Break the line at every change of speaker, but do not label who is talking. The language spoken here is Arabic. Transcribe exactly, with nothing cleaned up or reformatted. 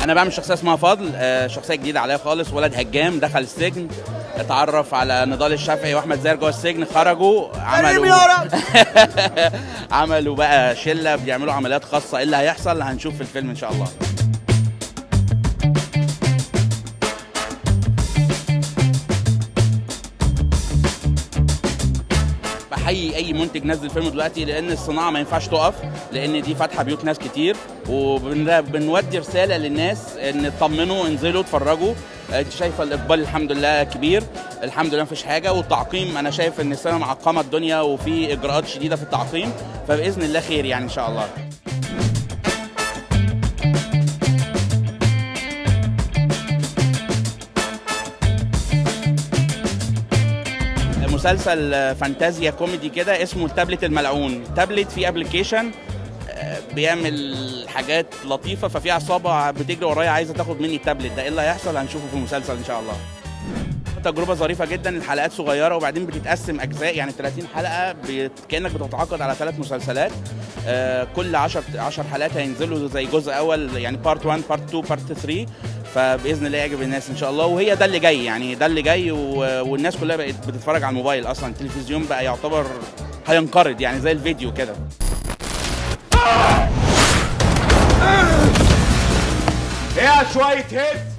انا بعمل شخصيه اسمها فضل، شخصيه جديده عليا خالص، ولد هجام دخل السجن، اتعرف على نضال الشافعي واحمد زاهر جوه السجن، خرجوا عملوا عملوا بقى شله بيعملوا عمليات خاصه. ايه اللي هيحصل هنشوف في الفيلم ان شاء الله. بحيي اي منتج نزل فيلم دلوقتي، لان الصناعه ما ينفعش تقف، لان دي فاتحه بيوت ناس كتير، وبنودي رساله للناس ان اطمنوا، انزلوا اتفرجوا. انت شايفه الاقبال الحمد لله كبير، الحمد لله مفيش حاجه. والتعقيم انا شايف ان السينما معقمه الدنيا وفي اجراءات شديده في التعقيم، فباذن الله خير يعني ان شاء الله. مسلسل فانتازيا كوميدي كده اسمه التابلت الملعون. تابلت فيه ابلكيشن بيعمل حاجات لطيفه، ففي عصابه بتجري ورايا عايزه تاخد مني التابلت ده. ايه اللي هيحصل هنشوفه في المسلسل ان شاء الله. تجربه ظريفه جدا، الحلقات صغيره وبعدين بتتقسم اجزاء، يعني ثلاثين حلقه بت... كانك بتتعاقد على ثلاث مسلسلات. آه كل عشر عشر حلقات هينزلوا زي جزء اول، يعني بارت واحد بارت اتنين بارت تلاتة، فباذن الله يعجب الناس ان شاء الله. وهي ده اللي جاي، يعني ده اللي جاي و... والناس كلها بقت بتتفرج على الموبايل، اصلا التلفزيون بقى يعتبر هينقرض يعني زي الفيديو كده.
ايه شويه هيت